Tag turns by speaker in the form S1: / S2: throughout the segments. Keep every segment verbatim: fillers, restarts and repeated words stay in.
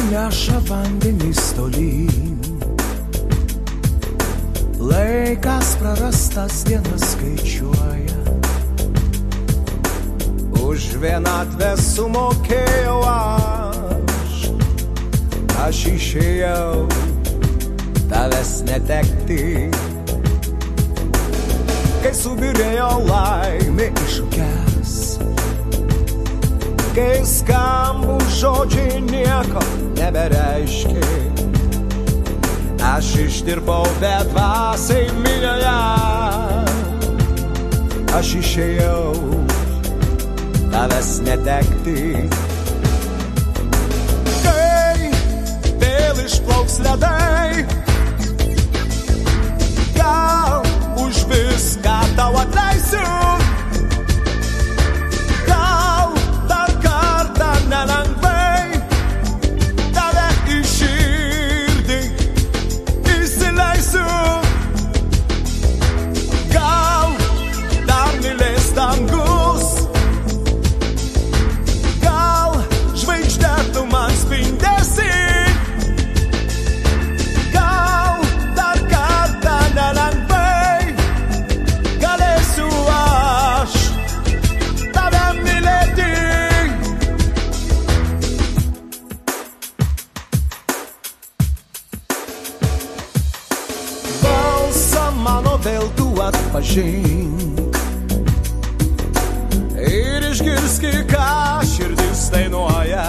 S1: neša vandenys tolyn. Laikas prarastas dienas skaičiuoja. Už vienatvę sumokėjau aš. Aš išėjau tavęs netekti. Kai subirėjo laimė iššūkęs, kai skambų žodžiai nieko nebereiškia, aš išdirbau bedvasiai minioje. Aš išėjau tavęs netekti. Kai vėl išplauks ledai, gal už viską tau atleisiu. Gal dar kartą nelengvai tave į širdį įsileisiu. Gal dar mylės dangus, gal žvaigždė tu man spindėsi. Gal dar kartą nelengvai galėsiu aš tave mylėti. Balsą mano vėl tu atpažink ir išgirski, ką širdis dainuoja.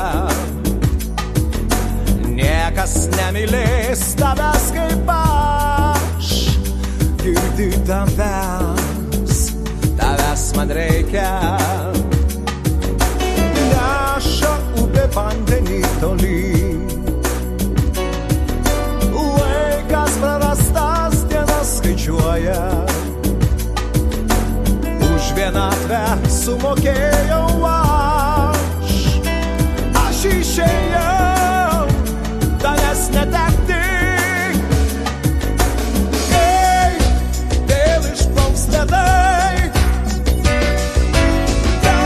S1: Niekas nemylės tavęs kaip aš. Girdi tavęs, tavęs man reikia. Neša upė vandenį tolyn. Laikas prarastas dienas skaičiuoja. Už vienatvę sumokėjau aš. Aš išėjau tavęs netekti. Kai vėl išplauks ledai, gal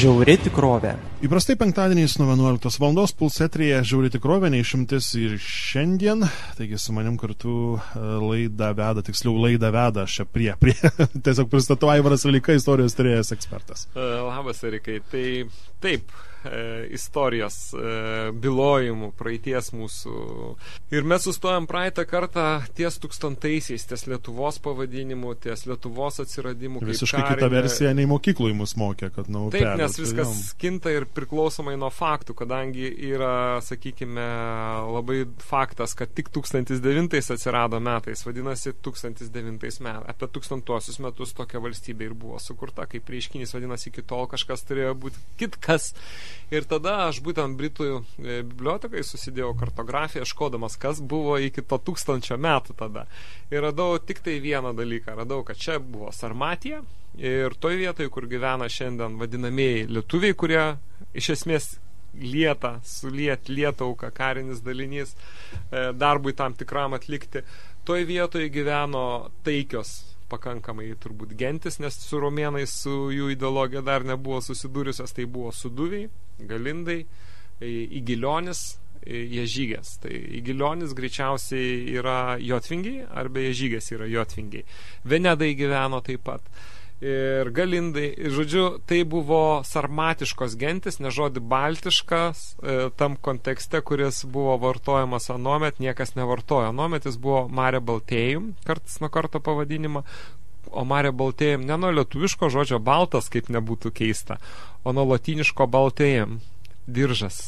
S2: Žiauri tikrovė.
S3: Įprastai penktadieniais nuo vienuoliktos valandos Puls eteryje Žiauri tikrovė, neišimtis ir šiandien. Taigi su manim kartu laidą veda, tiksliau laidą veda aš čia prie, prie tiesiog pristatau Aivaras Velika, istorijos tyrėjas ekspertas.
S4: Labas, Erikai. Tai taip, istorijos bylojimų, praeities mūsų. Ir mes sustojom praeitą kartą ties tūkstantaisiais, ties Lietuvos pavadinimu, ties Lietuvos atsiradimu.
S3: Visiškai kita versija nei mokykloj mus mokė, kad nuo upelio.
S4: Taip, nes viskas tai kinta ir priklausomai nuo faktų, kadangi yra, sakykime, labai faktas, kad tik tūkstantis devintais atsirado metais, vadinasi tūkstantis devintais metais. Apie tūkstantuosius metus tokia valstybė ir buvo sukurta, kaip reiškinys, vadinasi, iki tol kažkas turėjo būti kitkas. Ir tada aš būtent Britų bibliotekai susidėjau kartografiją, škodamas, kas buvo iki to tūkstančio metų tada. Ir radau tik tai vieną dalyką. Radau, kad čia buvo Sarmatija ir toj vietoje, kur gyvena šiandien vadinamieji lietuviai, kurie iš esmės lieta, suliet, lietauka, karinis dalinys darbui tam tikram atlikti. Toj vietoje gyveno taikios pakankamai turbūt gentis, nes su romėnais, su jų ideologija dar nebuvo susidūrusios, tai buvo suduviai, galindai, Igilionis, Ježygės. Tai Igilionis greičiausiai yra Jotvingiai, arba Ježygės yra Jotvingiai. Venedai gyveno taip pat. Ir galindai, žodžiu, tai buvo sarmatiškos gentis, ne žodį baltiškas, e, tam kontekste, kuris buvo vartojamas anuomet, niekas nevartojo. Anuomet jis buvo Mare Baltėjum, kartas nuo karto pavadinimą, o Mare Baltėjum ne nuo lietuviško žodžio baltas, kaip nebūtų keista, o nuo lotyniško Baltėjum, diržas.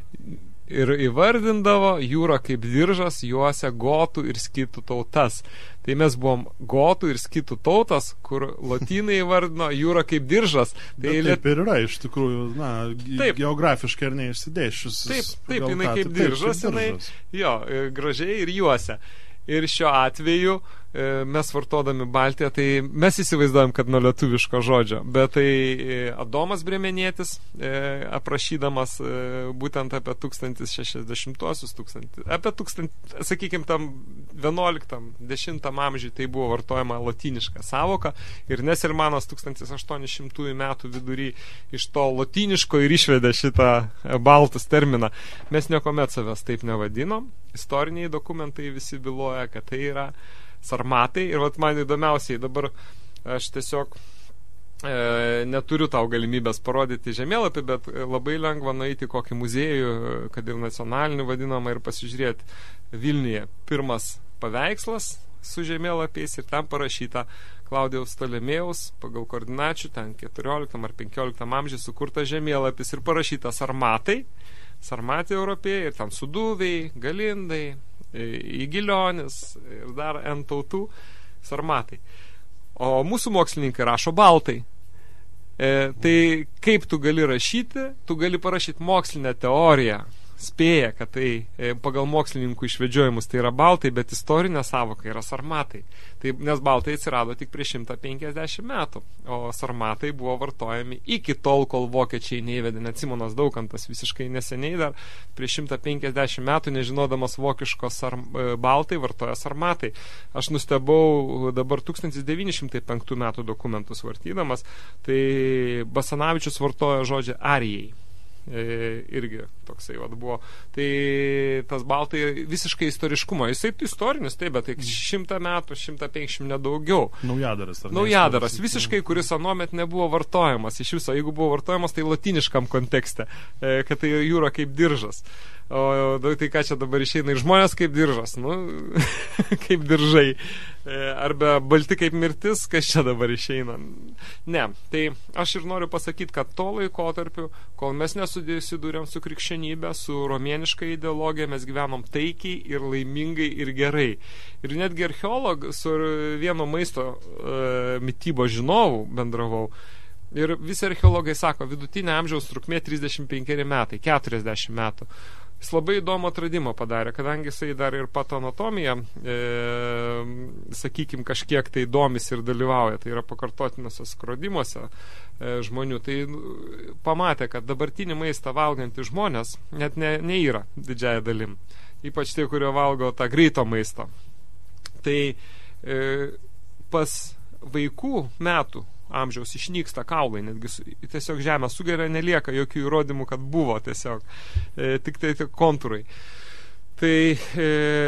S4: Ir įvardindavo jūrą kaip diržas, juose gotų ir skitų tautas. Tai mes buvom gotų ir skitų tautas, kur lotynai įvardino jūrą kaip diržas. Tai
S3: taip liet... ir yra, iš tikrųjų, na,
S4: taip.
S3: Geografiškai ir neišsidėšius.
S4: Taip, taip, jinai kaip diržas, jinai, jo, gražiai ir juose. Ir šiuo atveju mes vartodami Baltiją, tai mes įsivaizduojam, kad nuo lietuviško žodžio, bet tai Adomas Brėmenietis, aprašydamas būtent apie tūkstantis šešiasdešimtuosius, apie tūkstantį, sakykime, tam vienuoliktam, dešimtam amžiui tai buvo vartojama lotyniška savoka ir Neselmanas tūkstantis aštuoni šimtųjų metų vidury iš to lotyniško ir išvedė šitą baltus terminą. Mes niekuomet savęs taip nevadinom. Istoriniai dokumentai visi byloja, kad tai yra sarmatai. Ir vat man įdomiausiai, dabar aš tiesiog e, neturiu tau galimybės parodyti žemėlapį, bet labai lengva nueiti kokį muziejų, kad ir nacionalinį vadinamą, ir pasižiūrėti Vilniuje pirmas paveikslas su žemėlapiais ir ten parašyta Klaudijaus Ptolemėjaus pagal koordinačių, ten keturioliktam ar penkioliktam amžiui sukurtas žemėlapis ir parašyta sarmatai, sarmatai europėjai, ir ten suduviai, galindai, Igilionis ir dar N tautų sarmatai. O mūsų mokslininkai rašo baltai. E, tai kaip tu gali rašyti? Tu gali parašyti mokslinę teoriją. Spėja, kad tai e, pagal mokslininkų išvedžiojimus tai yra baltai, bet istorinė savoka yra sarmatai. Tai, nes baltai atsirado tik prieš šimtą penkiasdešimt metų, o sarmatai buvo vartojami iki tol, kol vokiečiai neįvedė, net Simonas Daukantas visiškai neseniai dar prieš šimtą penkiasdešimt metų, nežinodamas vokiško sar, baltai, vartoja sarmatai. Aš nustebau dabar tūkstantis devyni šimtai penktų metų dokumentus vartydamas, tai Basanavičius vartoja žodžią arijai. E, irgi toksai vat buvo. Tai tas baltai visiškai istoriškumo. Jisai istorinis, taip, bet tai šimtą metų, šimtą penkiasdešimt nedaugiau.
S3: Naujadaras.
S4: Naujadaras, visiškai, kuris anuomet nebuvo vartojamas. Iš viso, jeigu buvo vartojamas, tai latiniškam kontekste, e, kad tai jūra kaip diržas. O tai ką čia dabar išeina? Ir žmonės kaip diržas, nu, kaip diržai. Arba balti kaip mirtis, kas čia dabar išeina. Ne, tai aš ir noriu pasakyti, kad to laikotarpiu, kol mes nesusidūrėm su krikščionybė, su romėniška ideologija, mes gyvenom taikiai ir laimingai ir gerai. Ir netgi archeolog su vieno maisto e, mitybos žinovu bendravau. Ir visi archeologai sako, vidutinė amžiaus trukmė trisdešimt penkeri metai, keturiasdešimt metų. Jis labai įdomų atradimą padarė, kadangi jisai dar ir patoanatomiją, e, sakykim, kažkiek tai domis ir dalyvauja, tai yra pakartotinuose skrodimuose e, žmonių, tai pamatė, kad dabartinį maistą valgantys žmonės net ne, neįra didžiąją dalim, ypač tie, kurie valgo tą greito maisto. Tai e, pas vaikų metų amžiaus išnyksta kaulai, netgi tiesiog žemė sugeria, nelieka jokių įrodymų, kad buvo tiesiog, e, tik tai tik kontūrai. Tai e,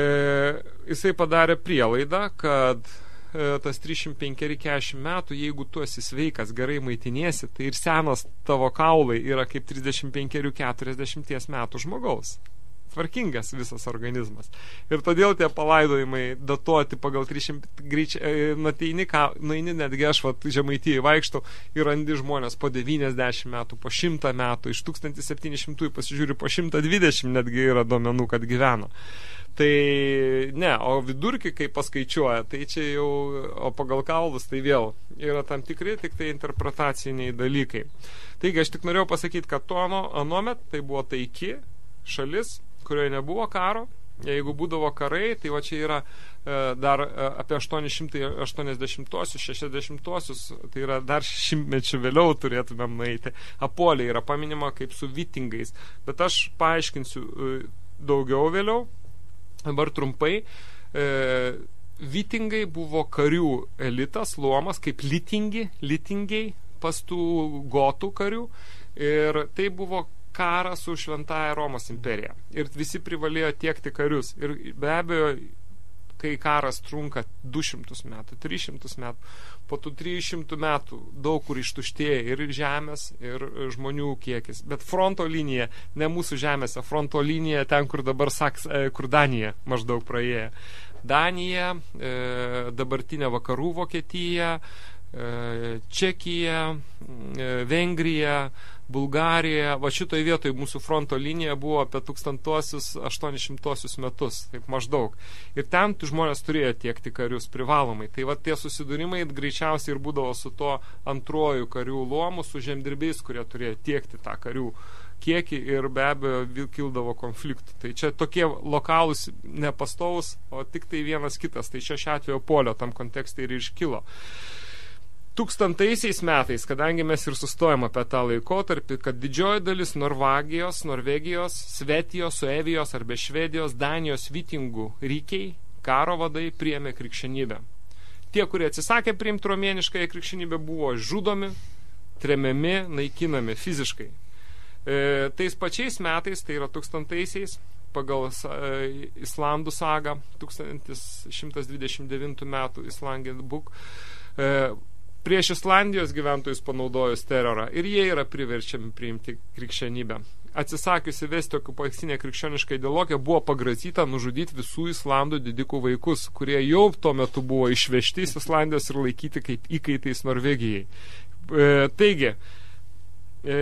S4: jisai padarė prielaidą, kad e, tas trisdešimt penkeri keturiasdešimt metų, jeigu tu esi sveikas, gerai maitiniesi, tai ir senas tavo kaulai yra kaip trisdešimt penkeri keturiasdešimt metų žmogaus. Tvarkingas visas organizmas. Ir todėl tie palaidojimai datuoti pagal trisdešimt greičiai, nateini, ką, naini netgi aš vat, Žemaitijai vaikštau ir randi žmonės po devyniasdešimt metų, po šimtą metų, iš tūkstantis septyni šimtų pasižiūri po šimtą dvidešimt netgi yra duomenų, kad gyveno. Tai ne, o vidurkį, kai paskaičiuoja, tai čia jau, o pagal kaulus, tai vėl yra tam tikri, tik tai interpretaciniai dalykai. Taigi, aš tik norėjau pasakyti, kad tuo anuomet tai buvo taiki šalis, kurioje nebuvo karo. Jeigu būdavo karai, tai va čia yra e, dar e, apie aštuoni šimtai aštuoniasdešimtuosius, šešiasdešimtuosius, tai yra dar šimtmečių vėliau turėtumėm nueiti. Apolė yra paminima kaip su vitingais, bet aš paaiškinsiu e, daugiau vėliau. Dabar trumpai. E, vitingai buvo karių elitas, luomas, kaip litingi, litingiai, pas tų gotų karių, ir tai buvo karas su Šventąja Romos imperija. Ir visi privalėjo tiekti karius. Ir be abejo, kai karas trunka du šimtus metų, tris šimtus metų, po tų trijų šimtų metų daug kur ištuštėja ir žemės, ir žmonių kiekis. Bet fronto linija, ne mūsų žemėse, fronto linija ten, kur dabar Saks, kur Danija maždaug praėjo. Danija, e, dabartinė vakarų Vokietija, e, Čekija, e, Vengrija, Bulgarija, va šitoj vietoj mūsų fronto linija buvo apie tūkstantuosius aštuonišimtuosius metus, taip maždaug. Ir ten žmonės turėjo tiekti karius privalomai. Tai va tie susidūrimai greičiausiai ir būdavo su to antruoju karių luomu, su žemdirbiais, kurie turėjo tiekti tą karių kiekį ir be abejo kildavo konfliktų. Tai čia tokie lokalūs nepastovus, o tik tai vienas kitas. Tai čia šiuo atveju Polio tam kontekste ir iškilo. Tūkstantaisiais metais, kadangi mes ir sustojom apie tą laikotarpį, kad didžioji dalis Norvagijos, Norvegijos, Svetijos, Suevijos arba Švedijos, Danijos vitingų rykiai, karo vadai priėmė krikščionybę. Tie, kurie atsisakė priimti romėniškąją krikščionybę, buvo žudomi, tremiami, naikinami fiziškai. E, tais pačiais metais, tai yra tūkstantaisiais, pagal e, Islandų sagą, tūkstantis šimtas dvidešimt devintų metų Islandų Book, e, prieš Islandijos gyventojus panaudojus terorą ir jie yra priverčiami priimti krikščionybę. Atsisakiusi vesti okupacinę krikščionišką ideologiją, buvo pagrasyta nužudyti visų Islandų didikų vaikus, kurie jau tuo metu buvo išvežti iš Islandijos ir laikyti kaip įkaitais Norvegijai. E, taigi, e,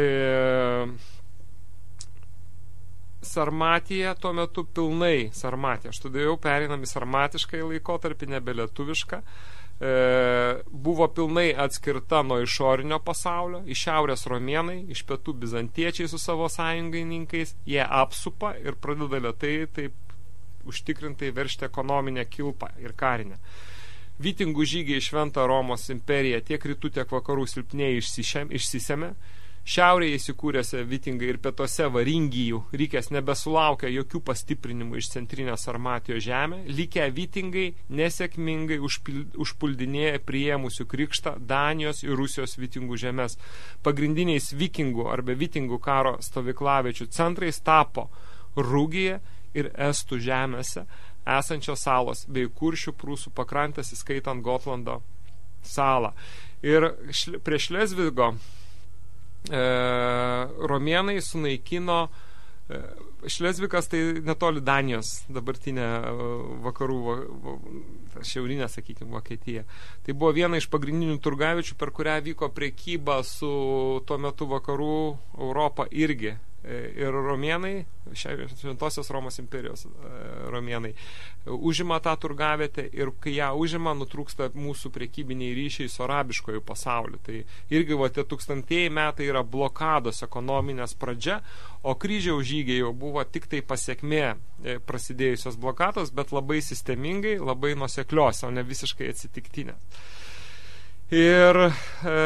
S4: Sarmatija tuo metu pilnai Sarmatija. Aš tada jau pereinam į sarmatišką laikotarpį, nebe lietuvišką. E, buvo pilnai atskirta nuo išorinio pasaulio, iš šiaurės romėnai, iš pietų bizantiečiai su savo sąjungininkais, jie apsupa ir pradeda lėtai taip užtikrintai veržti ekonominę kilpą ir karinę. Vitingų žygiai į Šventą Romos imperiją tiek rytų, tiek vakarų silpnėjai išsisėmė. Šiaurėje įsikūrėse vitingai ir pietuose varingijų rykės nebesulaukia jokių pastiprinimų iš centrinės Sarmatijos žemė, likę vitingai nesėkmingai užpuldinėja priėmusių krikštą Danijos ir Rusijos vitingų žemės. Pagrindiniais vikingų arba vitingų karo stovyklavičių centrais tapo Rugija ir Estų žemėse esančios salos bei Kuršių Prūsų pakrantės, įskaitant Gotlando salą. Ir šle, prie Šlezvigo E, romėnai sunaikino e, Šlezvikas, tai netoli Danijos, dabartinė vakarų, šiaurinė, sakykime, Vokietija. Tai buvo viena iš pagrindinių turgavičių, per kurią vyko prekyba su tuo metu vakarų Europą irgi. Ir romėnai, Šventosios Romos imperijos romėnai, užima tą turgavietę ir kai ją užima, nutrūksta mūsų prekybiniai ryšiai su arabiškojų pasauliu. Tai irgi va, tie tūkstantieji metai yra blokados ekonominės pradžia, o kryžiaus žygiai jau buvo tik tai pasiekmė prasidėjusios blokados, bet labai sistemingai, labai nuoseklios, o ne visiškai atsitiktinės. Ir e,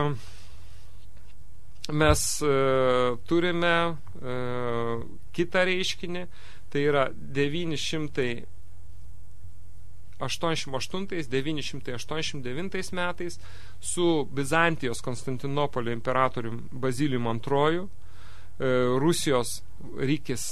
S4: mes e, turime e, kitą reiškinį, tai yra devyni šimtai aštuoniasdešimt aštuntais devyni šimtai aštuoniasdešimt devintais metais su Bizantijos Konstantinopolio imperatorium Bazilijum antroju, Rusijos rykis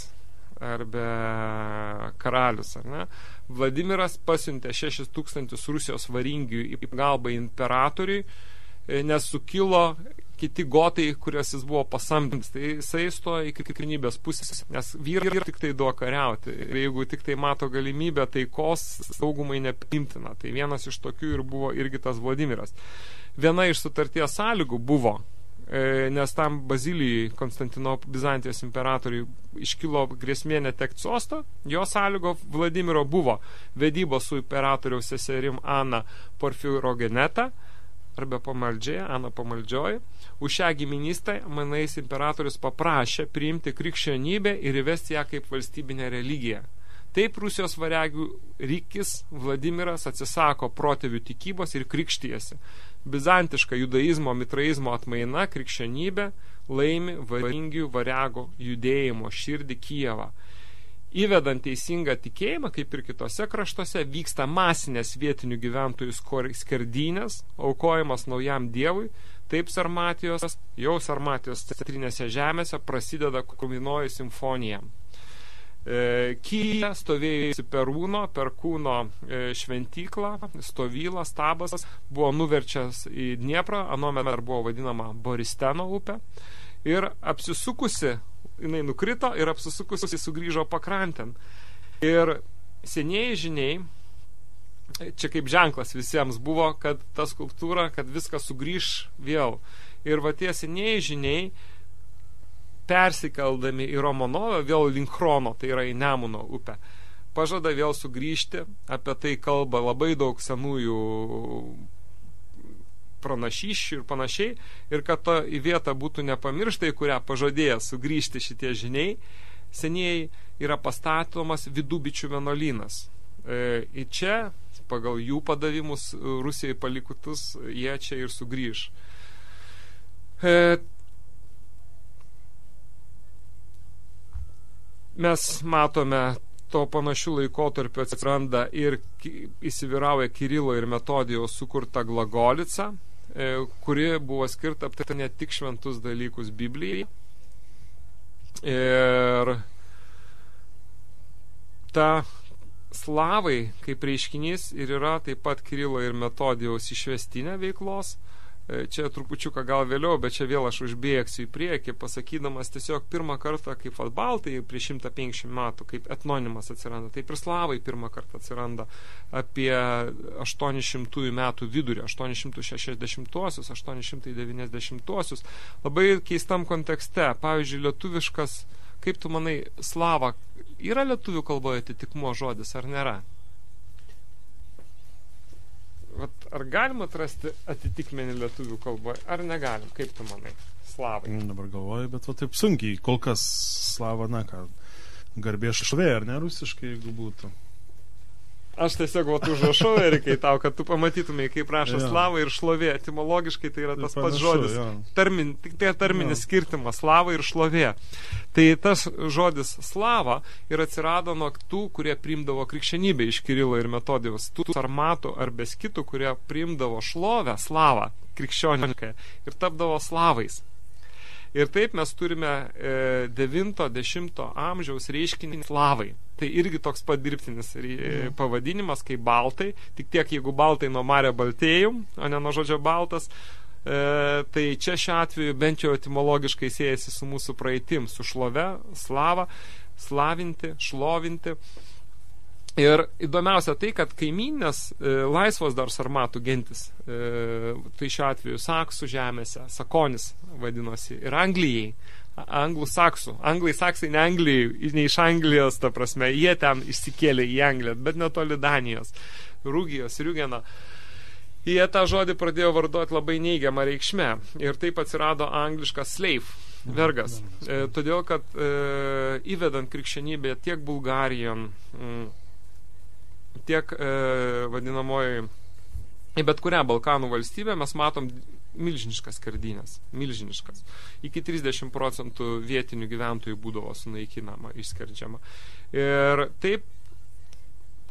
S4: arba karalius, ar ne? Vladimiras pasiuntė šešis tūkstančius Rusijos varingių į pagalbą imperatoriui, nes sukilo kiti gotai, kuriuos jis buvo pasamdęs. Tai jisai stoja į krikščionybės pusės, nes vyrai tik tai duo kariauti. Ir jeigu tik tai mato galimybę taikos, saugumai neprimtina. Tai vienas iš tokių ir buvo irgi tas Vladimiras. Viena iš sutarties sąlygų buvo, nes tam Bazilijai, Konstantino Bizantijos imperatoriui iškilo grėsmė netekti sosto, jo sąlygo Vladimiro buvo vedybos su imperatoriaus seserim Ana Porfirogeneta, arba pamaldžiai, Ana pamaldžioji. Už šią giminystę, manais, imperatorius paprašė priimti krikščionybę ir įvesti ją kaip valstybinę religiją. Taip Rusijos variagių rykis Vladimiras atsisako protėvių tikybos ir krikštijasi. Bizantiška judaizmo, mitraizmo atmaina, krikščionybė laimi varingių variago judėjimo širdį Kijevą. Įvedant teisingą tikėjimą, kaip ir kitose kraštuose, vyksta masinės vietinių gyventojų skerdynės, aukojimas naujam dievui. Taip Sarmatijos, jau Sarmatijos centrinėse žemėse prasideda kulminuoji simfonija. Kyje stovėjusi Perūno, Perkūno šventyklą, stovyla, stabas, buvo nuverčias į Dnieprą, anuomet dar buvo vadinama Boristeno upė, ir apsisukusi, jinai nukrito ir apsisukusi sugrįžo pakrantėn. Ir senieji žiniai, čia kaip ženklas visiems buvo, kad ta skulptūra, kad viskas sugrįž vėl. Ir va tie senieji žiniai, persikeldami į Romanovą, vėl link Chrono, tai yra į Nemuno upę, pažada vėl sugrįžti, apie tai kalba labai daug senųjų pranašysčių ir panašiai, ir kad ta į vietą būtų nepamiršta, į kurią pažadėjo sugrįžti šitie žiniai, senieji yra pastatomas Vidubičių vienuolynas. E, į čia, pagal jų padavimus Rusijai palikutus, jie čia ir sugrįž. E, Mes matome, to panašių laikotarpių atsiranda ir įsivyrauja Kirilo ir Metodijaus sukurta glagolica, kuri buvo skirta aptarti ne tik šventus dalykus Biblijai. Ir ta slavai kaip reiškinys ir yra taip pat Kirilo ir Metodijaus išvestinė veiklos. Čia trupučiuką gal vėliau, bet čia vėl aš užbėgsiu į priekį, pasakydamas tiesiog pirmą kartą kaip baltai prieš šimtą penkiasdešimt metų, kaip etnonimas atsiranda, taip ir slavai pirmą kartą atsiranda apie aštuoni šimtai metų vidurį, aštuoni šimtai šešiasdešimtuosius, aštuoni šimtai devyniasdešimtuosius, labai keistam kontekste. Pavyzdžiui, lietuviškas, kaip tu manai, slava, yra lietuvių kalboje atitikmuo žodis ar nėra? Vat, ar galima atrasti atitikmenį lietuvių kalboje, ar negalim? Kaip tu manai? Slavai.
S3: Dabar galvoju, bet va taip sunkiai. Kol kas slava, na ką, garbė šlovė, ar ne rusiškai, jeigu būtų?
S4: Aš tiesiog vat užrašau, Erikai, tau, kad tu pamatytumai, kaip rašo ja. Slava ir šlovė. Etimologiškai tai yra tas pats žodis. Ja. Termin, tik tai terminis ja. skirtimas, slava ir šlovė. Tai tas žodis slava ir atsirado nuo tų, kurie priimdavo krikščionybę iš Kirilo ir Metodijaus. Tų sarmatų ar beskitų, kurie priimdavo šlovę, slavą, krikščioniškai, ir tapdavo slavais. Ir taip mes turime devinto dešimto amžiaus reiškinį slavai. Tai irgi toks pat dirbtinis pavadinimas kaip baltai, tik tiek jeigu baltai nuo Mare Baltėjum, o ne nuo žodžio baltas, e, tai čia šiuo atveju bent jau etimologiškai siejasi su mūsų praeitim, su šlove, slava, slavinti, šlovinti. Ir įdomiausia tai, kad kaimynės e, laisvos dar sarmatų gentis, e, tai šiuo atveju saksų žemėse, sakonis vadinosi, ir Anglijai, anglų saksų. Anglai saksai ne Anglijai, ne iš Anglijos, ta prasme, jie ten išsikėlė į Angliją, bet netoli Danijos, Rūgijos, Riugeno. Jie tą žodį pradėjo varduoti labai neigiamą reikšmę ir taip atsirado angliškas slave, vergas. E, todėl, kad e, įvedant krikščionybę tiek Bulgarijon, m, tiek e, vadinamoji į bet kurią Balkanų valstybę mes matom milžiniškas skerdynės, milžiniškas. Iki trisdešimt procentų vietinių gyventojų būdavo sunaikinama, išskerdžiama. Ir taip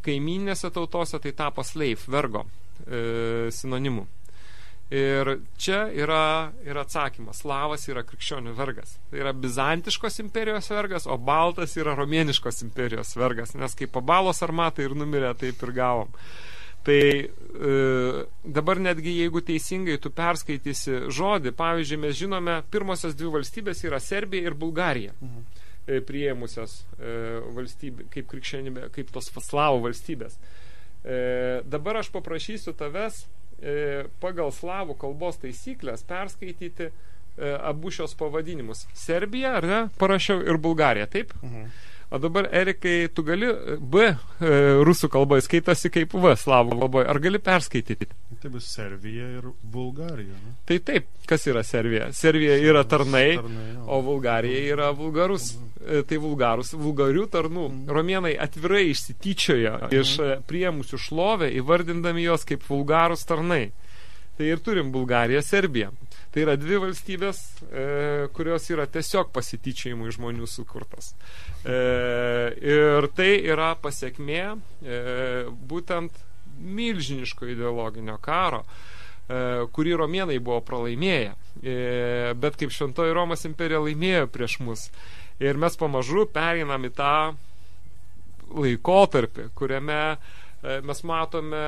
S4: kaiminėse tautose tai tapo slave, vergo e, sinonimu. Ir čia yra, yra atsakymas. Slavas yra krikščionių vergas. Tai yra bizantiškos imperijos vergas, o baltas yra romėniškos imperijos vergas. Nes kaip pabalos armatai ir numirė, taip ir gavom. Tai e, dabar netgi jeigu teisingai tu perskaitysi žodį, pavyzdžiui, mes žinome, pirmosios dvi valstybės yra Serbija ir Bulgarija. Mhm. E, priėmusios e, valstybė, kaip krikščionybė, kaip tos slavų valstybės. E, dabar aš paprašysiu tavęs pagal slavų kalbos taisyklės perskaityti e, abu šios pavadinimus. Serbija, ar ne? Parašiau ir Bulgarija, taip? Mhm. O dabar, Erikai, tu gali B e, rusų kalboje skaitosi kaip V slavų kalboje. Ar gali perskaityti?
S3: Tai bus Serbija ir Bulgarija. Ne?
S4: Tai taip, kas yra Serbija? Serbija yra tarnai, tarnai o Bulgarija yra vulgarus. E, tai vulgarus, vulgarių tarnų. Mhm. Romėnai atvirai išsityčiojo mhm. iš priėmusių šlovę, įvardindami jos kaip vulgarus tarnai. Tai ir turim Bulgariją, Serbiją. Tai yra dvi valstybės, e, kurios yra tiesiog pasityčiojimų žmonių sukurtas. E, ir tai yra pasiekmė e, būtent milžiniško ideologinio karo, e, kurį romėnai buvo pralaimėję. E, bet kaip Šventoji Romos imperija laimėjo prieš mus. Ir mes pamažu pereinam į tą laikotarpį, kuriame e, mes matome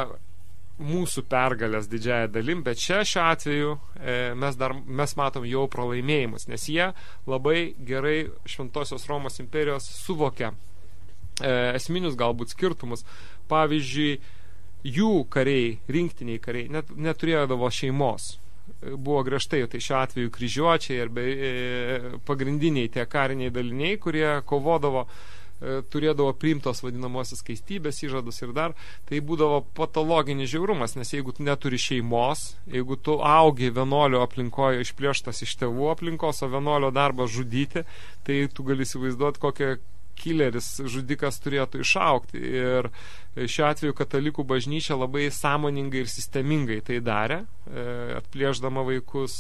S4: mūsų pergalės didžiąją dalim, bet čia šiuo atveju e, mes, dar, mes matom jau pralaimėjimus, nes jie labai gerai Šventosios Romos imperijos suvokia e, esminius galbūt skirtumus. Pavyzdžiui, jų kariai, rinktiniai kariai, net, neturėdavo šeimos. Buvo griežtai, tai šiuo atveju kryžiuočiai ir be, e, pagrindiniai tie kariniai daliniai, kurie kovodavo, turėdavo priimtos vadinamosios skaistybės įžadus ir dar, tai būdavo patologinis žiaurumas, nes jeigu tu neturi šeimos, jeigu tu augi vienuolio aplinkoje išplėštas iš tėvų aplinkos, o vienuolio darbas žudyti, tai tu gali įsivaizduoti, kokią kileris žudikas turėtų išaukti. Ir šiuo atveju katalikų bažnyčia labai sąmoningai ir sistemingai tai darė, atplėšdama vaikus,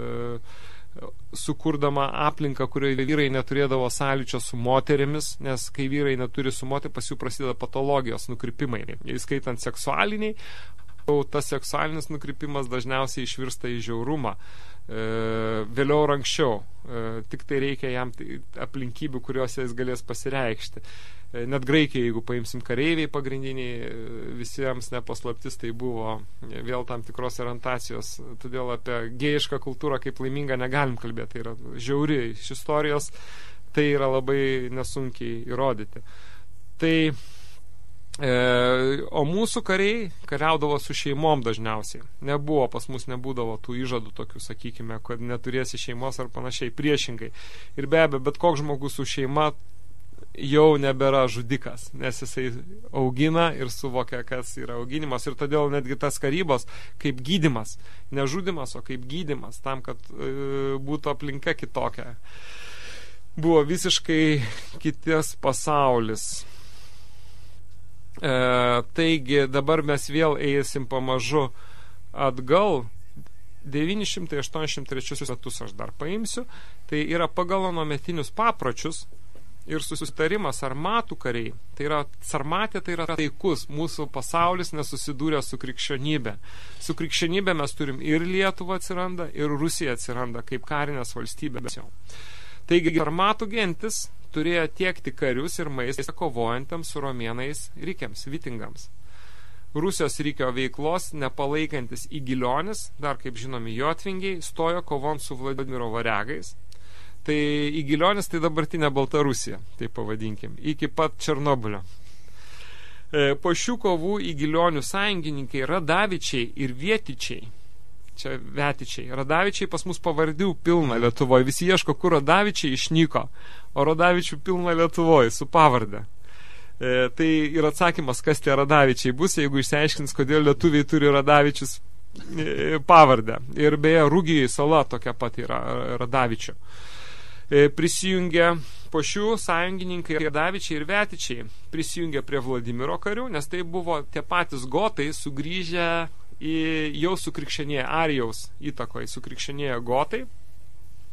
S4: sukurdama aplinką, kurioje vyrai neturėdavo sąlyčio su moterimis, nes kai vyrai neturi su moterimis, pas jų prasideda patologijos nukrypimai, įskaitant seksualiniai, o tas seksualinis nukrypimas dažniausiai išvirsta į žiaurumą. E, vėliau ar anksčiau, e, tik tai reikia jam aplinkybių, kuriuose jis galės pasireikšti. E, net Graikija, jeigu paimsim kareiviai pagrindiniai, visiems nepaslaptis, tai buvo vėl tam tikros orientacijos, todėl apie gėjišką kultūrą kaip laimingą negalim kalbėti, tai yra žiauri iš istorijos, tai yra labai nesunkiai įrodyti. Tai E, o mūsų kariai kariaudavo su šeimom dažniausiai. Nebuvo, pas mus nebūdavo tų įžadų tokių, sakykime, kad neturėsi šeimos ar panašiai, priešingai. Ir be abejo, bet koks žmogus su šeima jau nebėra žudikas, nes jisai augina ir suvokia, kas yra auginimas. Ir todėl netgi tas karybos kaip gydymas, ne žudimas, o kaip gydymas, tam, kad e, būtų aplinka kitokia. Buvo visiškai kitas pasaulis. E, taigi dabar mes vėl eisim pamažu atgal. devyni šimtai aštuoniasdešimt trečius metus aš dar paimsiu. Tai yra pagal anuometinius papročius ir susitarimas sarmatų kariai. Tai yra sarmatė, tai yra taikus. Mūsų pasaulis nesusidūrė su krikščionybė. Su krikščionybė mes turim ir Lietuva atsiranda, ir Rusija atsiranda kaip karinės valstybės jau. Taigi sarmatų gentis turėjo tiekti karius ir maistą kovojantams su romėnais rikiams, vitingams. Rusijos rikio veiklos nepalaikantis Igilionis, dar kaip žinomi jotvingiai, stojo kovon su Vladimiro variagais. Tai Igilionis tai dabartinė Baltarusija, taip pavadinkim, iki pat Černobylio. Po šių kovų Igilionių sąjungininkai Radavičiai ir Vietičiai, čia Vetičiai. Radavičiai pas mus pavardžių pilna Lietuvoje. Visi ieško, kur Radavičiai išnyko, o Radavičių pilna Lietuvoje su pavardė. E, tai yra atsakymas, kas tie Radavičiai bus, jeigu išsiaiškins, kodėl lietuviai turi Radavičius e, pavardę. Ir beje, Rugijai sala tokia pat yra Radavičių. E, prisijungia po šių sąjungininkai Radavičiai ir Vetičiai prisijungia prie Vladimiro karių, nes tai buvo tie patys gotai sugrįžę į jau sukrikščionėję Arijaus įtakoje, sukrikščionėję gotai,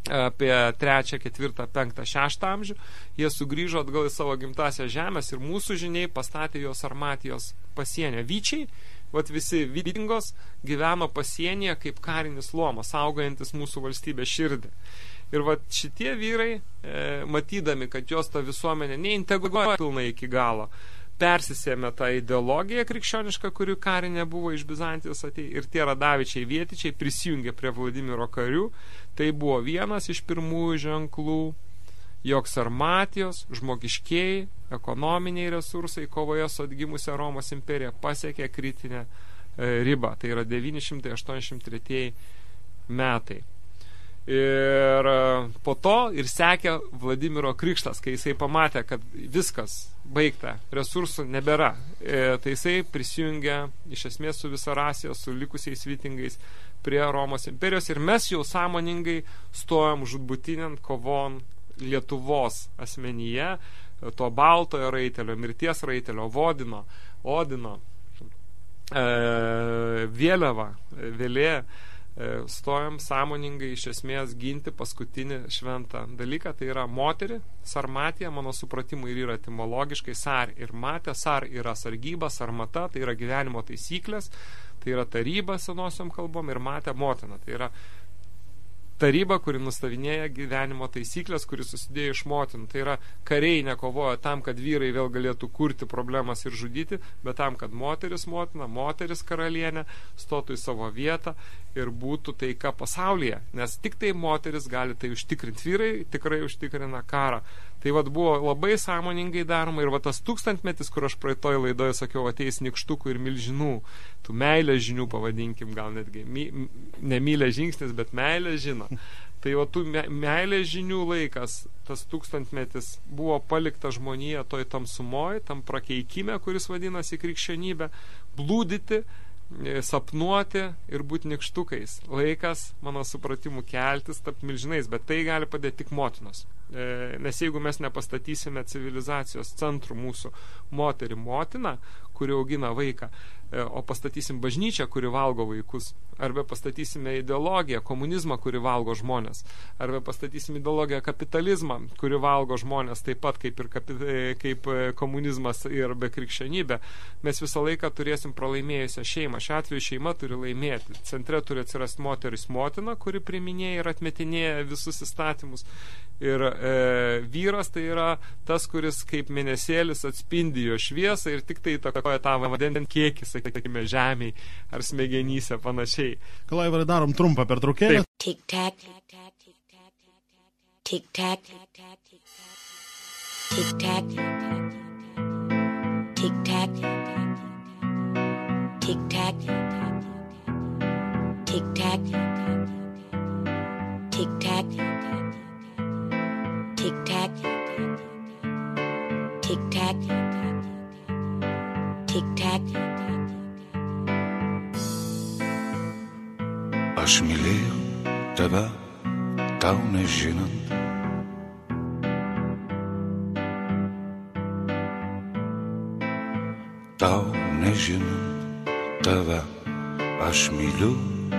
S4: apie trečią, ketvirtą, penktą, šeštą amžių, jie sugrįžo atgal į savo gimtasią žemės ir mūsų žiniai pastatė jos Sarmatijos pasienio. Vyčiai, vat visi vikingos, gyveno pasienyje kaip karinis luomas, saugojantis mūsų valstybės širdį. Ir vat šitie vyrai, e, matydami, kad jos ta visuomenė neintegruoja pilnai iki galo, persisėmė tą ideologiją krikščionišką, kuri karinė buvo iš Bizantijos atei, ir tie radavičiai vietičiai prisijungė prie Vladimiro karių. Tai buvo vienas iš pirmųjų ženklų, jog Sarmatijos žmogiškieji, ekonominiai resursai kovoje su atgimusia Romos imperija pasiekė kritinę e, ribą. Tai yra devyni šimtai aštuoniasdešimt treči metai. Ir po to ir sekė Vladimiro krikštas, kai jisai pamatė, kad viskas baigta, resursų nebėra. E, tai jisai prisijungė iš esmės su visa Rasija, su likusiais vitingais prie Romos imperijos ir mes jau sąmoningai stojom žudbutinant kovon Lietuvos asmenyje, to baltojo raitelio, mirties raitelio, Vodino, Odino, e, vėliava, vėlė, stojam sąmoningai iš esmės ginti paskutinį šventą dalyką, tai yra moterį, Sarmatija, mano supratimu, ir yra etimologiškai sar ir matė, sar yra sargyba, sarmata, tai yra gyvenimo taisyklės, tai yra taryba senosiom kalbom ir matė motina, tai yra taryba, kuri nustavinėja gyvenimo taisyklės, kuri susidėjo iš motinų. Tai yra kariai nekovojo tam, kad vyrai vėl galėtų kurti problemas ir žudyti, bet tam, kad moteris motina, moteris karalienė stotų į savo vietą ir būtų taika pasaulyje. Nes tik tai moteris gali tai užtikrinti. Vyrai tikrai užtikrina karą. Tai vat buvo labai sąmoningai daroma ir va tas tūkstantmetis, kur aš praeitoj laidoje sakiau, ateis nykštukų ir milžinų, tų meilės žinių pavadinkim, gal netgi my, ne meilės žingsnis, bet meilės žino. Tai va tų me, meilės žinių laikas, tas tūkstantmetis buvo palikta žmonija toj tamsumoj, tam prakeikime, kuris vadinasi krikščionybė, blūdyti, sapnuoti ir būti nykštukais. Laikas, mano supratimu, keltis, tapti milžinais, bet tai gali padėti tik motinos. E, nes jeigu mes nepastatysime civilizacijos centrų mūsų moterį motiną, kuri augina vaiką, e, o pastatysim bažnyčią, kuri valgo vaikus, arba pastatysime ideologiją, komunizmą, kuri valgo žmonės, arba pastatysim ideologiją kapitalizmą, kuri valgo žmonės taip pat kaip ir kapi, kaip komunizmas ir be krikščionybė, mes visą laiką turėsim pralaimėjusią šeimą. Šiuo atveju šeima turi laimėti. Centre turi atsirasti moteris motina, kuri priminėja ir atmetinėja visus įstatymus. Ir e, vyras tai yra tas, kuris kaip mėnesėlis atspindi jo šviesą ir tik tai įtakoja tą vandens kiekį, sakykime, žemėj ar smegenyse panašiai.
S3: Gal, Aivarai, darom trumpą pertraukėlę.
S2: Tic-tac, tic-tac, tic-tac, tic-tac, tic-tac, tic-tac, tic-tac, tic-tac, tic-tac, tic-tac.
S5: Aš mylėjau tave, tau nežinant. Tau nežinant tave, aš myliu.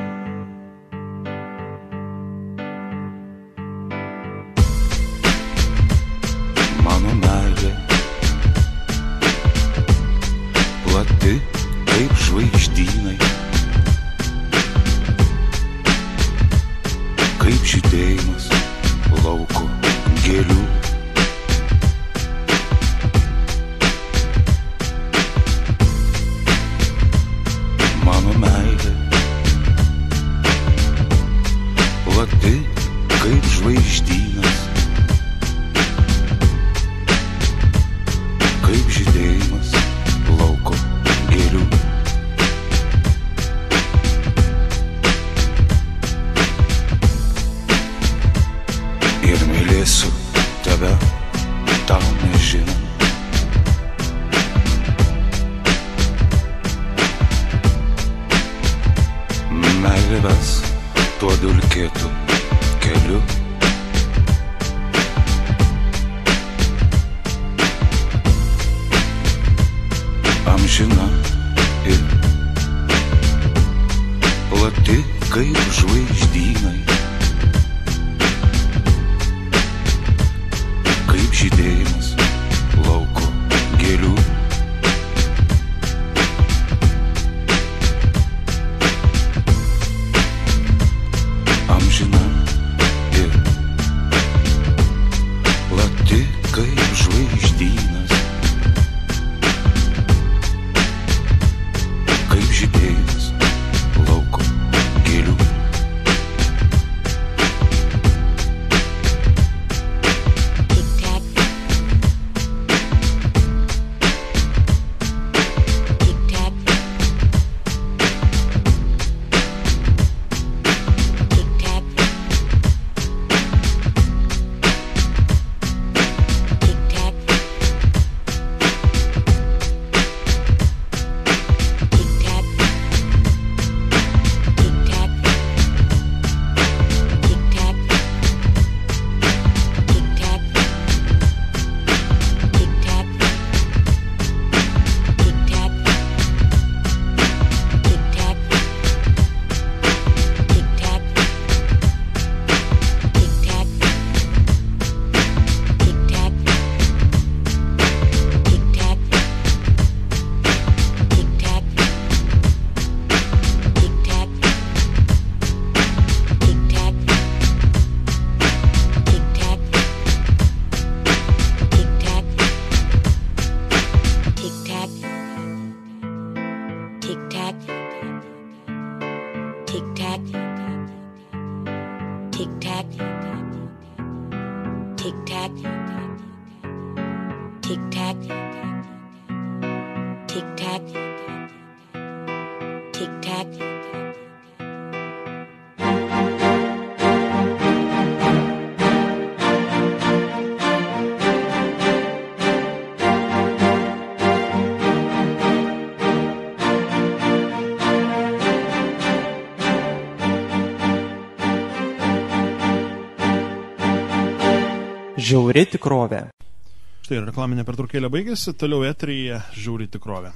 S5: Mano meilė plati kaip žvaigždynai, kaip žydėjimas lauko gėlių. Mano meilė plati kaip žvaigždynas, kaip žydėjimas lauko gėlių. Ir mylėsiu tave, tau nežinant. Meilė ves tuo dulkėtu keliu. Amžina ir plati kaip žvaigždynai, balti kaip žvaigždynas, kaip žydėjimas lauko gėlių.
S2: Žiauri tikrovė.
S3: Štai reklaminė pertraukėlė baigėsi, toliau eteryje Žiauri tikrovė.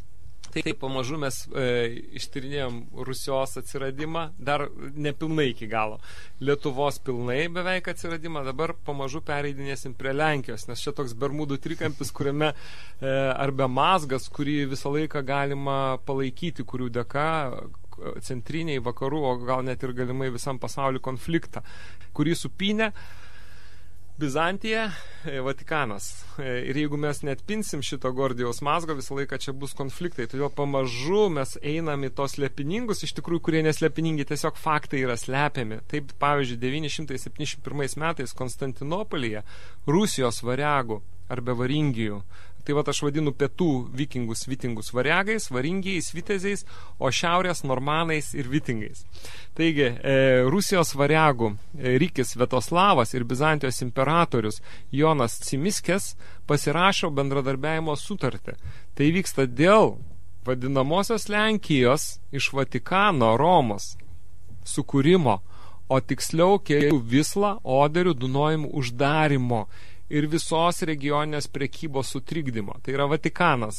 S4: Tai taip pamažu mes e, ištyrinėjom Rusijos atsiradimą, dar nepilnai iki galo. Lietuvos pilnai beveik atsiradimą, dabar pamažu pereidinėsim prie Lenkijos, nes čia toks Bermudų trikampis, kuriame e, arba mazgas, kurį visą laiką galima palaikyti, kurių dėka centriniai vakarų, o gal net ir galimai visam pasauliu konfliktą, kurį supynė Bizantija, Vatikanas. Ir jeigu mes net pinsim šito Gordijaus mazgo, visą laiką čia bus konfliktai. Todėl pamažu mes einam į tos slepiningus, iš tikrųjų, kurie neslepiningi, tiesiog faktai yra slepiami. Taip, pavyzdžiui, devyni šimtai septyniasdešimt pirmais metais Konstantinopolyje Rusijos variagų arba varingijų. Tai va, aš vadinu pietų vikingus, vitingus variagais, varingijais, viteziais, o šiaurės normanais ir vitingais. Taigi, e, Rusijos variagų e, Rikis Sviatoslavas ir Bizantijos imperatorius Jonas Cimiskės pasirašo bendradarbiavimo sutartį. Tai vyksta dėl vadinamosios Lenkijos iš Vatikano Romos sukūrimo, o tiksliau kelių Vislą, Oderių, Dunojimų uždarimo ir visos regioninės prekybos sutrikdymo. Tai yra Vatikanas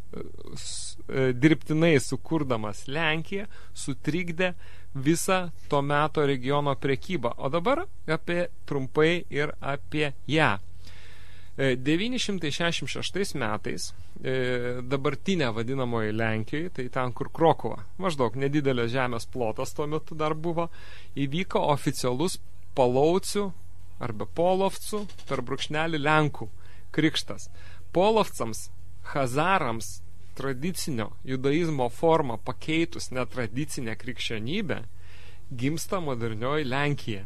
S4: dirbtinai sukurdamas Lenkiją sutrikdė visą to meto regiono prekybą. O dabar apie trumpai ir apie ją. devyni šimtai šešiasdešimt šeštais metais dabartinė vadinamoji Lenkijoje, tai ten kur Krokova, maždaug nedidelės žemės plotas tuo metu dar buvo, įvyko oficialus Palaucių arba Polovcų per brūkšnelį Lenkų krikštas. Polovcams, Hazarams tradicinio judaizmo formą pakeitus netradicinę krikščionybę gimsta modernioji Lenkija.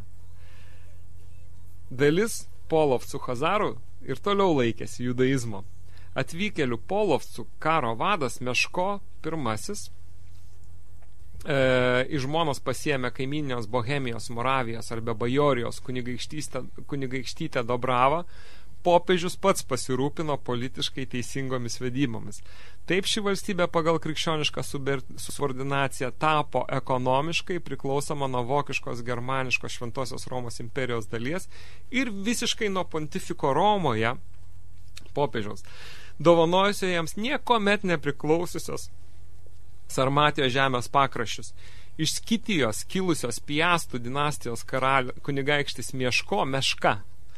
S4: Dalis Polovcų Hazarų ir toliau laikėsi judaizmo. Atvykėlių Polovcų karo vadas Meško pirmasis E, iš žmonos pasiėmė kaimynijos Bohemijos, Moravijos arba Bajorijos kunigaikštytę Dobravą, popiežius pats pasirūpino politiškai teisingomis vedybomis. Taip ši valstybė pagal krikščionišką subordinaciją tapo ekonomiškai priklausoma nuo vokiškos germaniškos Šventosios Romos imperijos dalies ir visiškai nuo pontifiko Romoje popiežiaus, dovanojusio jiems niekomet nepriklausiusios Sarmatijos žemės pakraščius. Iš Skitijos kilusios Piastų dinastijos karalių kunigaikštis Mieško, Meška,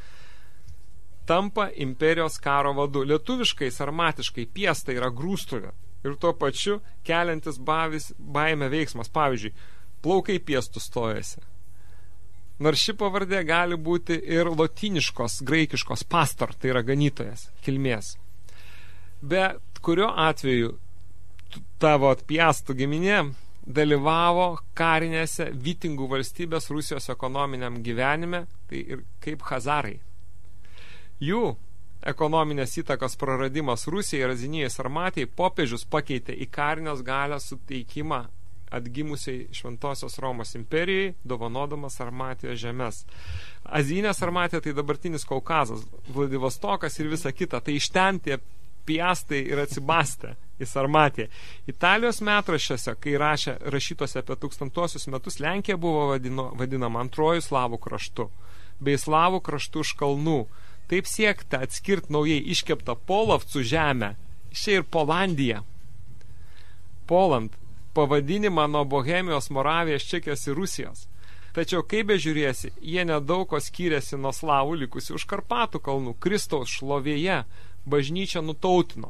S4: tampa imperijos karo vadu. Lietuviškai, sarmatiškai Piesta yra grūstuvė ir tuo pačiu keliantis bavis, baimę veiksmas. Pavyzdžiui, plaukai Piestų stojasi. Nors ši pavardė gali būti ir lotyniškos, graikiškos pastor, tai yra ganytojas, kilmės. Bet kuriuo atveju tavo Piastų giminė dalyvavo karinėse Vitingų valstybės Rusijos ekonominiam gyvenime, tai ir kaip hazarai. Jų ekonominės įtakos praradimas Rusijai ir Azinijai Sarmatijai popiežius pakeitė į karinės galios suteikimą atgimusiai Šventosios Romos imperijai, dovanodamas Sarmatijos žemės. Azinė Sarmatija tai dabartinis Kaukazas, Vladivostokas ir visa kita. Tai iš ten tie Piastai ir atsibastė į Sarmatiją. Italijos metraščiuose, kai rašė rašytose apie tūkstantuosius metus, Lenkija buvo vadino, vadinama antrojų slavų kraštu, bei slavų kraštų iš kalnų. Taip siekta atskirti naujai iškeptą Polovcų žemę, čia ir Polandija. Poland, pavadinimą nuo Bohemijos, Moravijos, Čekijos ir Rusijos. Tačiau, kaip bežiūrėsi, jie nedaug ko skyrėsi nuo slavų likusių už Karpatų kalnų. Kristaus šlovėje bažnyčia nutautino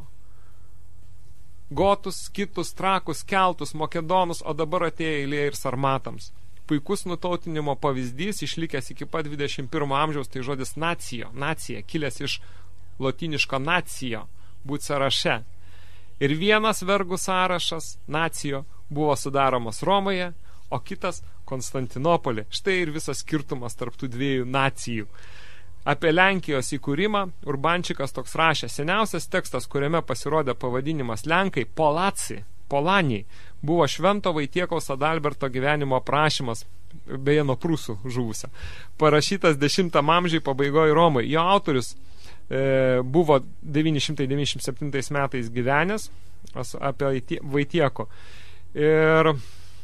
S4: gotus, kitus, trakus, keltus, makedonus, o dabar atėjo eilė ir sarmatams. Puikus nutautinimo pavyzdys išlikęs iki pat dvidešimt pirmo amžiaus, tai žodis nacijo, nacija, kilęs iš lotyniško nacijo, būt sąraše. Ir vienas vergų sąrašas, nacijo, buvo sudaromas Romoje, o kitas Konstantinopolį. Štai ir visas skirtumas tarp tų dviejų nacijų. Apie Lenkijos įkūrimą Urbančikas toks rašė: seniausias tekstas, kuriame pasirodė pavadinimas Lenkai, Polaci, Polaniai, buvo Švento Vaitiekaus Adalberto gyvenimo aprašymas, beje nuo prūsų žuvusio, parašytas dešimtam amžiui pabaigoje Romoje. Jo autorius e, buvo devyni šimtai devyniasdešimt septintais metais gyvenęs, apie Vaitieko. Ir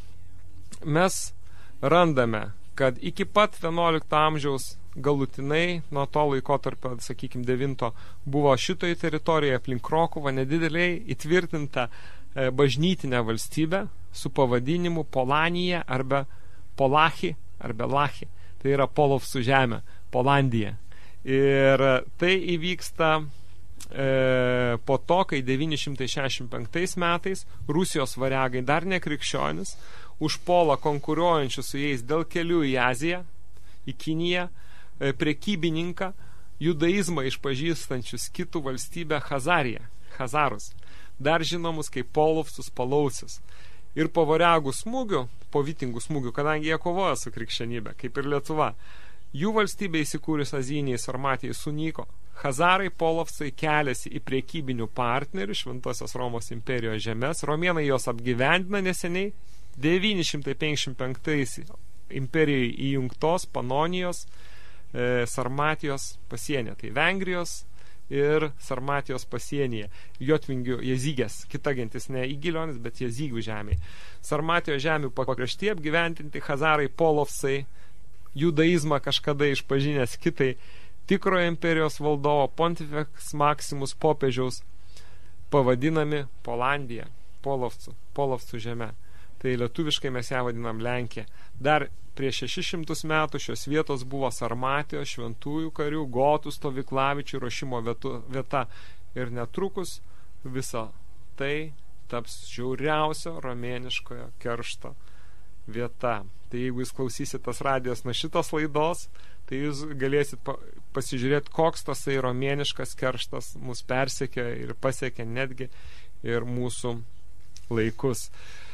S4: mes randame, kad iki pat vienuolikto amžiaus galutinai, nuo to laikotarpio, sakykime, devinto, buvo šitoje teritorijoje aplink Krokuvą nedideliai įtvirtinta e, bažnytinė valstybė su pavadinimu Polanija arba Polachi arba Lachi. Tai yra Polovcų žemė, Polandija. Ir tai įvyksta e, po to, kai devyni šimtai šešiasdešimt penktais metais Rusijos variagai, dar ne krikščionis, užpuola konkuruojančių su jais dėl kelių į Aziją, į Kiniją, prekybininką, judaizmą išpažįstančius kitų valstybę Hazariją, Hazarus, dar žinomus kaip Polovcus, Palaucius. Ir po variagų smūgių, po Vitingų smūgių, kadangi jie kovoja su krikščionybė, kaip ir Lietuva, jų valstybė įsikūrus Azijiniai Sarmatijai sunyko. Hazarai, Polovcai keliasi į prekybinių partnerių Šventosios Romos imperijos žemės. Romėnai jos apgyvendina neseniai. devyni šimtai penkiasdešimt penktais imperijai įjungtos Panonijos e, Sarmatijos pasienyje, tai Vengrijos ir Sarmatijos pasienyje, Jotvingių Jezygės, kita gentis, ne Įgilionis, bet Jezygių žemė. Sarmatijos žemių pakraštyje apgyventinti Hazarai, Polovcai, judaizmą kažkada išpažinęs kitai, tikrojo imperijos valdovo Pontifex Maximus popiežiaus, pavadinami Polandija, Polovcų, Polovcų žemė. Tai lietuviškai mes ją vadinam Lenkija. Dar prieš šešis šimtus metų šios vietos buvo Sarmatijos šventųjų karių, gotų stovyklavičių ruošimo vieta. Ir netrukus visa tai taps žiauriausio romėniškojo keršto vieta. Tai jeigu jūs klausysit tas radijos nuo šitos laidos, tai jūs galėsit pa pasižiūrėti, koks tasai romėniškas kerštas mus persekė ir pasiekė netgi ir mūsų laikus.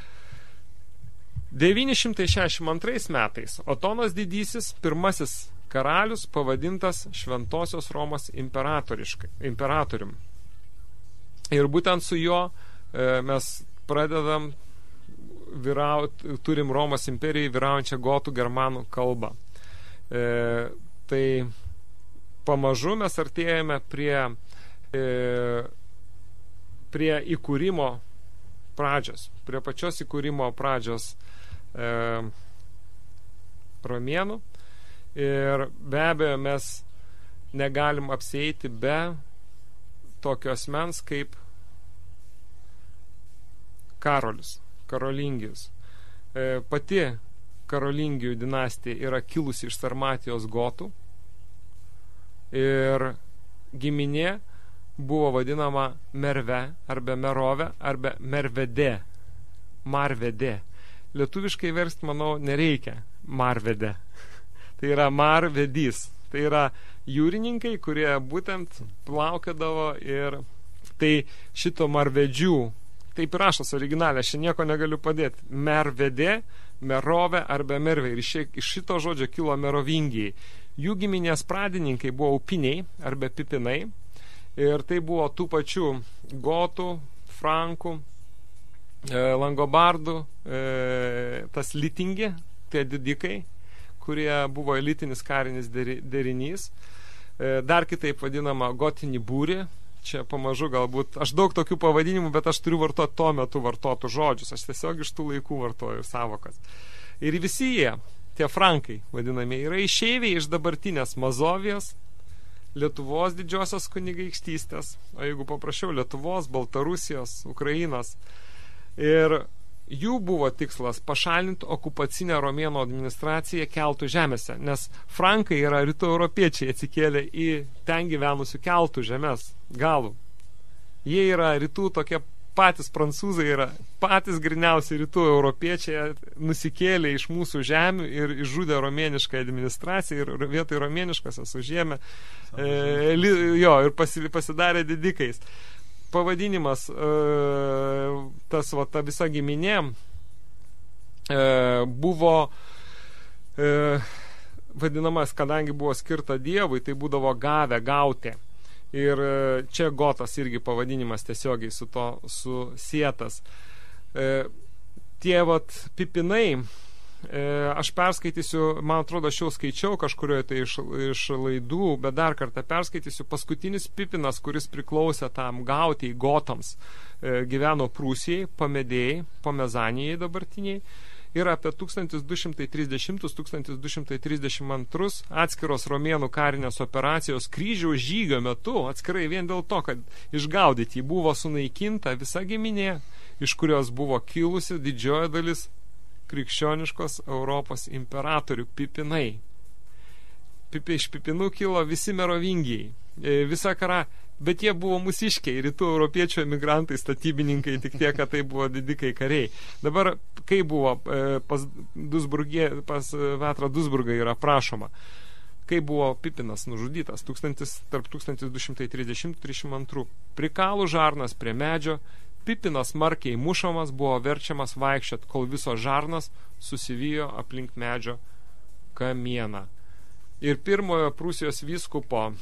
S4: devyni šimtai šešiasdešimt antrais metais Otonas didysis, pirmasis karalius, pavadintas Šventosios Romos imperatorium. Ir būtent su juo e, mes pradedam vyraut, turim Romos imperijai vyraujančią gotų germanų kalbą. E, tai pamažu mes artėjame prie e, prie įkūrimo pradžios, prie pačios įkūrimo pradžios e, romėnų. Ir be abejo mes negalim apsieiti be tokio asmens kaip Karolis, Karolingijus. E, pati Karolingijų dinastija yra kilusi iš Sarmatijos gotų ir giminė buvo vadinama Merve arba Merove arba Mervede, Marvede. Lietuviškai verst, manau, nereikia Marvede. Tai yra marvedys. Tai yra jūrininkai, kurie būtent plaukiodavo ir tai šito marvedžių, taip ir rašas originalė, aš nieko negaliu padėti. Mervedė, merovė arba mervė. Ir iš šito žodžio kilo merovingiai. Jų giminės pradininkai buvo upiniai arba pipinai. Ir tai buvo tų pačių gotų, frankų, e, langobardų, e, tas litingi, tie didikai, kurie buvo elitinis karinis derinys. E, dar kitaip vadinama gotinį būrį. Čia pamažu galbūt, aš daug tokių pavadinimų, bet aš turiu vartoti tuo metu vartotų žodžius. Aš tiesiog iš tų laikų vartoju savokas. Ir visi jie, tie frankai vadinami, yra išeiviai iš dabartinės Mazovijos, Lietuvos didžiosios kunigaikštystės, o jeigu paprašiau, Lietuvos, Baltarusijos, Ukrainos. Ir jų buvo tikslas pašalinti okupacinę romėnų administraciją keltų žemėse, nes frankai yra rytų europiečiai atsikėlę į ten gyvenusių keltų žemės galų. Jie yra rytų tokie patys prancūzai, yra patys griniausi rytų europiečiai, nusikėlė iš mūsų žemių ir išžudė romėnišką administraciją ir vietoj romėniškosios užėmė e, jo, ir pasidarė didikais. Pavadinimas, e, tas va, ta visa giminė e, buvo e, vadinamas, kadangi buvo skirta Dievui, tai būdavo gavę, gauti. Ir čia gotas irgi pavadinimas tiesiogiai su to susietas. E, tie vat pipinai, e, aš perskaitysiu, man atrodo, aš jau skaičiau kažkurioje tai iš, iš laidų, bet dar kartą perskaitysiu. Paskutinis pipinas, kuris priklausė tam gautiai gotams, e, gyveno Prūsijai, Pamedėjai, Pomezanijai dabartiniai. Ir apie tūkstantis du šimtai trisdešimtus - tūkstantis du šimtai trisdešimt antrus atskiros romėnų karinės operacijos kryžiaus žygio metu, atskirai vien dėl to, kad išgaudyti jį buvo sunaikinta visa giminė, iš kurios buvo kilusi didžioji dalis krikščioniškos Europos imperatorių pipinai. Pipi, iš pipinų kilo visi merovingiai, visa kara. Bet jie buvo mūsiškiai, rytų europiečių emigrantai, statybininkai, tik tiek, kad tai buvo didikai kariai. Dabar, kai buvo pas, Dusburgė, pas Vetrą Dusburgą yra prašoma, kai buvo Pipinas nužudytas tūkstantis, tarp tūkstantis du šimtai trisdešimtų - trisdešimt antrų, prikalų žarnas prie medžio, Pipinas smarkiai mušamas, buvo verčiamas vaikščiot, kol viso žarnas susivijo aplink medžio kamieną. Ir pirmojo Prūsijos vyskupo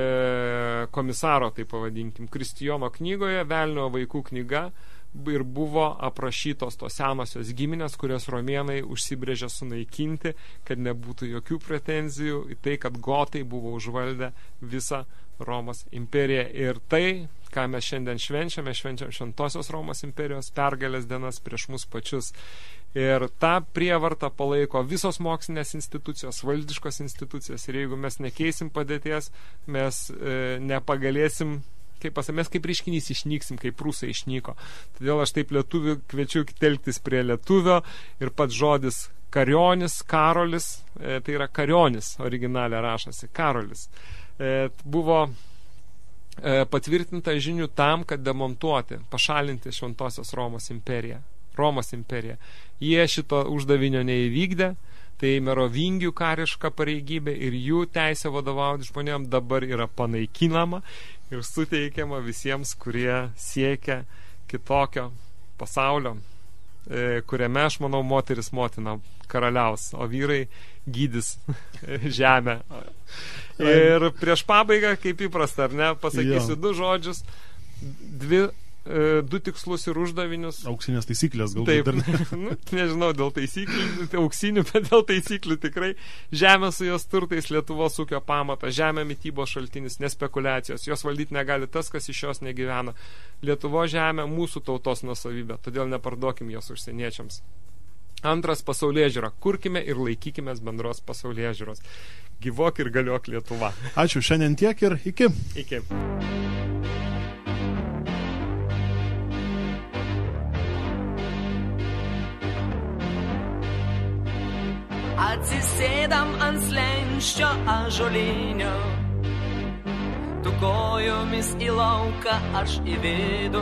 S4: e, komisaro, tai pavadinkim, Kristijono knygoje, Velnio vaikų knyga, ir buvo aprašytos tos senosios giminės, kurias romėnai užsibrėžė sunaikinti, kad nebūtų jokių pretenzijų į tai, kad gotai buvo užvaldę visą Romos imperiją. Ir tai, ką mes šiandien švenčiame, švenčiam Šventosios Romos imperijos pergalės dienas prieš mus pačius. Ir tą prievartą palaiko visos mokslinės institucijos, valdiškos institucijos. Ir jeigu mes nekeisim padėties, mes e, nepagalėsim, kaip pasamės, kaip reiškinys išnyksim, kaip prūsai išnyko. Todėl aš taip lietuvių kviečiu telktis prie lietuvio ir pats žodis karionis, karolis, e, tai yra karionis, originalė rašosi, karolis. E, buvo e, patvirtinta žinių tam, kad demontuoti, pašalinti Šventosios Romos imperiją. Romos imperija. Jie šito uždavinio neįvykdė, tai merovingių kariška pareigybė ir jų teisė vadovauti žmonėm dabar yra panaikinama ir suteikiama visiems, kurie siekia kitokio pasaulio, e, kuriame, aš manau, moteris motina karaliaus, o vyrai gydys žemę. Ir prieš pabaigą, kaip įprasta, ar ne, pasakysiu jo. du žodžius, dvi du tikslus ir uždavinius.
S3: Auksinės taisyklės galbūt.
S4: Taip, nu, nežinau dėl taisyklių, auksinių, bet dėl taisyklių tikrai. Žemė su jos turtais Lietuvos ūkio pamata, žemė mitybos šaltinis, nespekulacijos. Jos valdyti negali tas, kas iš jos negyvena. Lietuvos žemė mūsų tautos nuosavybė, todėl neparduokim jos užsieniečiams. Antras, pasaulėžiūra. Kurkime ir laikykimės bendros pasaulėžiūros. Gyvok ir galiok Lietuva.
S3: Ačiū, šiandien tiek ir iki.
S4: Iki.
S2: Atsisėdam ant slenksčio ąžuolinio, tu kojomis į lauką, aš į vidų.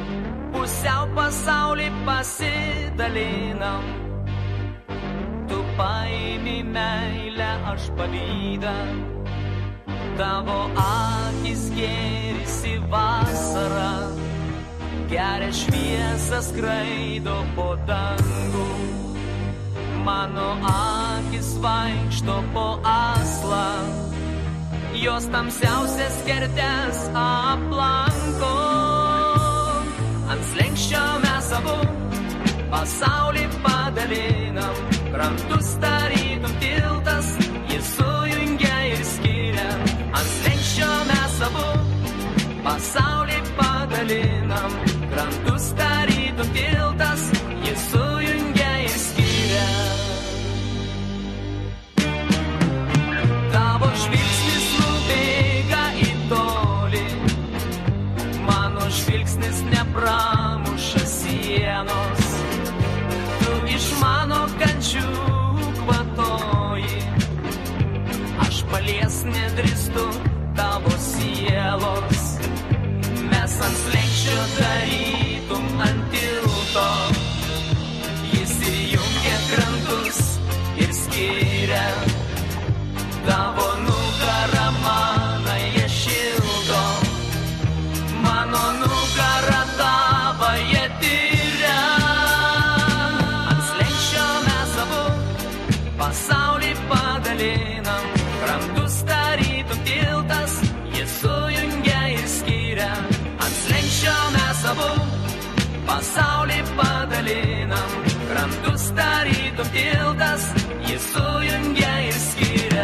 S2: Pusiau pasaulį pasidalinam, tu paimi meilę aš pavydą, tavo akis gėrisi vasarą, geria šviesą skraido po dangų, mano akis vaikšto po aslą, jos tamsiausias kertes aplanko. Ant slenksčio mes abu pasaulį padalinam, krantus tarytum tiltas, jis sujungia ir skiria. Ant slenksčio mes abu pasaulį padalinam, krantus tarytum tiltas, jis sujungia ir skiria. Tavo žvilgsnis nubėga į tolį, mano žvilgsnis nepramuša sienos, tu iš mano kančių kvatoji, aš palies nedrįstu tavo sielos, mes ant slenksčio tarytum ant tilto, jis įjungia krantus ir skiria, tavo nugarą manąją šildo, mano nugarą tavąją tyria. Ant slenksčio mes abu pasaulį padalinam, krantus tarytum tiltas, jis sujungia ir skiria. Ant slenksčio mes abu pasaulį padalinam, krantus tarytum tiltas, jis sujungia ir skiria.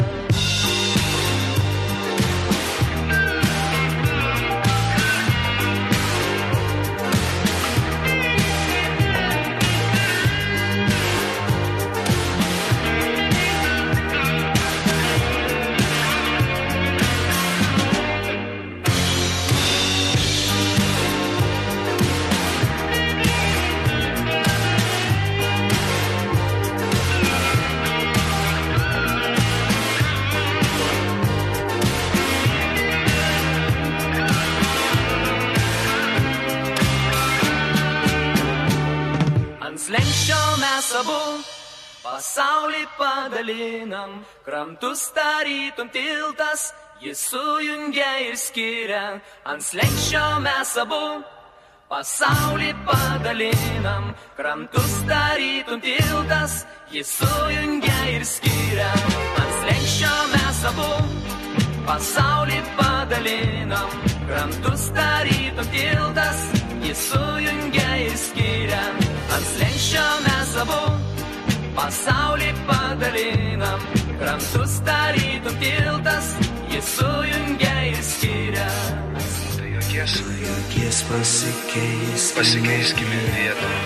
S2: Slenksčio mes abu pasaulį padalinam, krantus tarytum tiltas, jis sujungia ir skiria. Ant slenksčio mes abu pasaulį padalinam, krantus tarytum tiltas, jis sujungia ir skiria. Ant slenksčio mes abu pasaulį padalinam, krantus tarytum tiltas, jis sujungia ir skiria. Ant slenksčio mes abu pasaulį padalinam, krantus tarytum tiltas, jis sujungia ir skiria.
S5: Tu juokies,
S6: juokies
S5: pasikeiskime vietą,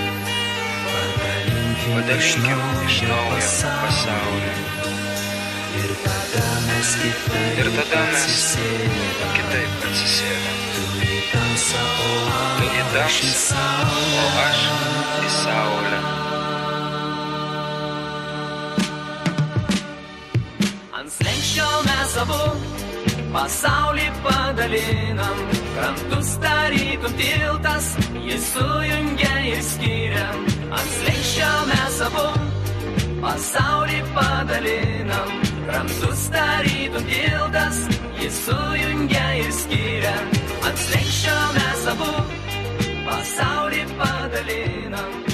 S5: padalinkim iš naujo pasaulį.
S6: Ir tada mes kitaip,
S5: ir tada mes kitaip atsisėdam.
S6: Tu į tamsą, o
S5: tu į tamsą, o aš į saulę.
S2: Ant slenksčio mes abu pasaulį padalinam, krantus tarytum tiltas, jis sujungia ir skiria. Ant slenksčio mes abu pasaulį padalinam, krantus tarytum tiltas, jis sujungia ir skiria. Ant slenksčio mes abu pasaulį padalinam.